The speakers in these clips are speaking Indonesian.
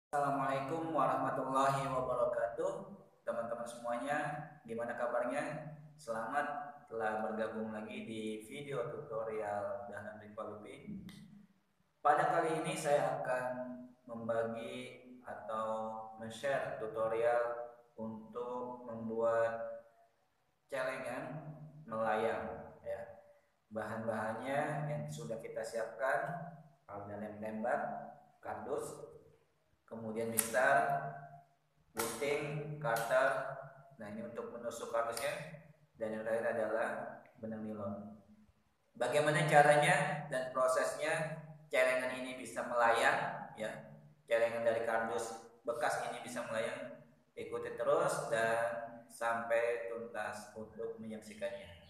Assalamualaikum warahmatullahi wabarakatuh. Teman-teman semuanya, gimana kabarnya? Selamat telah bergabung lagi di video tutorial Danan Ripalupi. Pada kali ini saya akan membagi atau men-share tutorial untuk membuat celengan melayang ya. Bahan-bahannya yang sudah kita siapkan, ada lem tembak, kardus, kemudian mistar, gunting, cutter. Nah, ini untuk menusuk kardusnya, dan yang terakhir adalah benang nilon. Bagaimana caranya dan prosesnya celengan ini bisa melayang ya. Celengan dari kardus bekas ini bisa melayang. Ikuti terus dan sampai tuntas untuk menyaksikannya.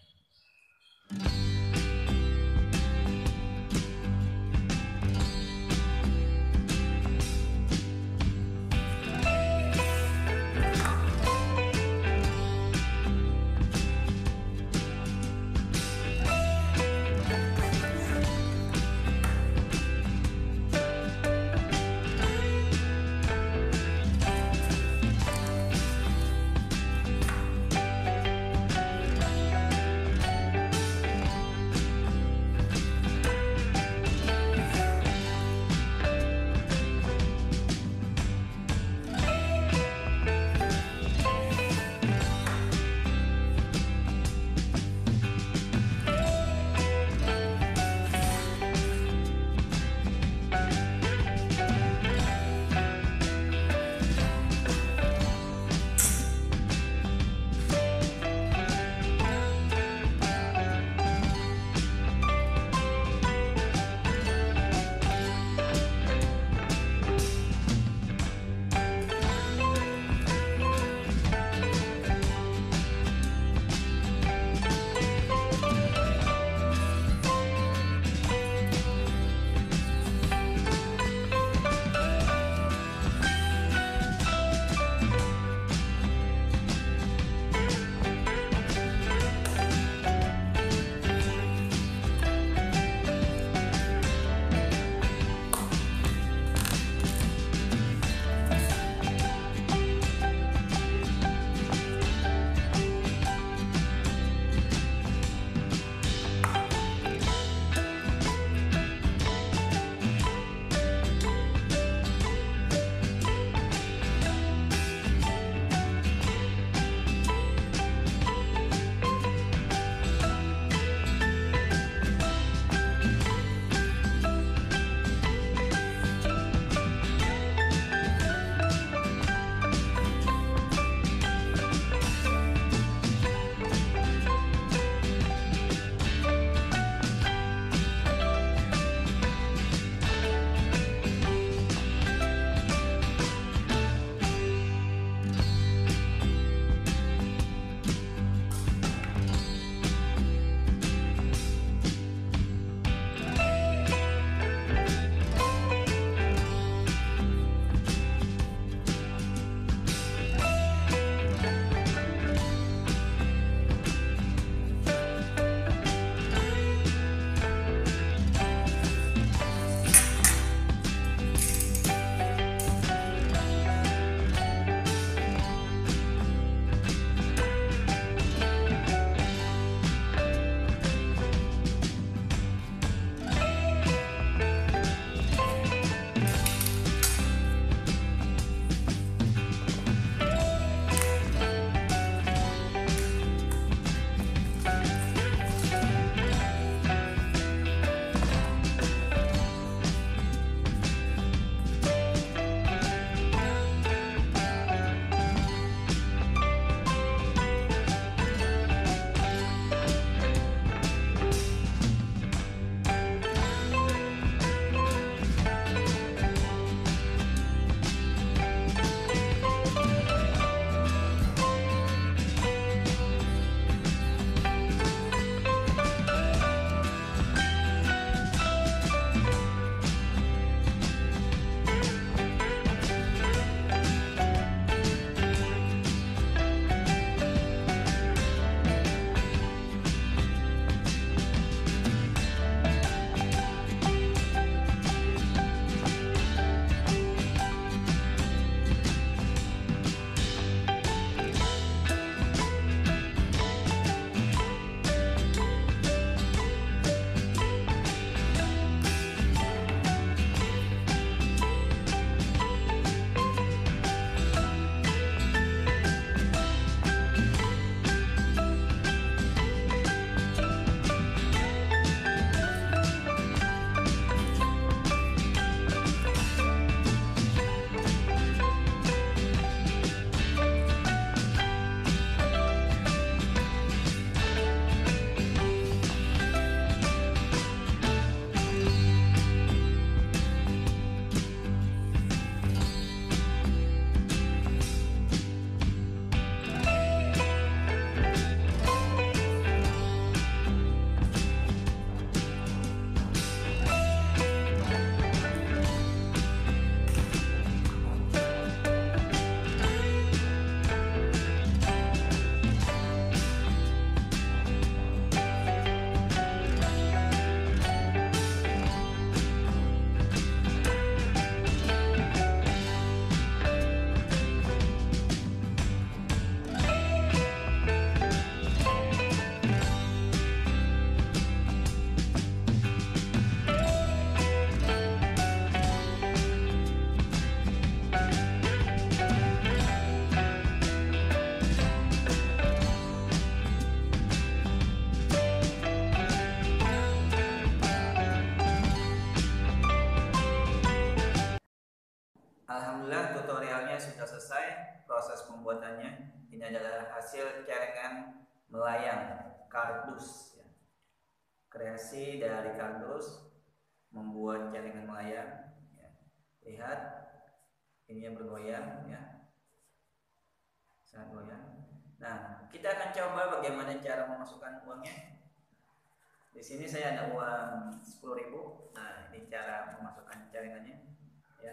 proses pembuatannya. Ini adalah hasil celengan melayang kardus ya. Kreasi dari kardus membuat celengan melayang ya. Lihat ini yang bergoyang ya, sangat goyang. Nah, kita akan coba bagaimana cara memasukkan uangnya. Di sini saya ada uang 10.000. Nah, ini cara memasukkan celengannya ya.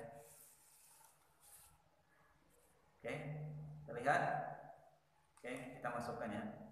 Oke, terlihat. Oke, kita masukkan ya.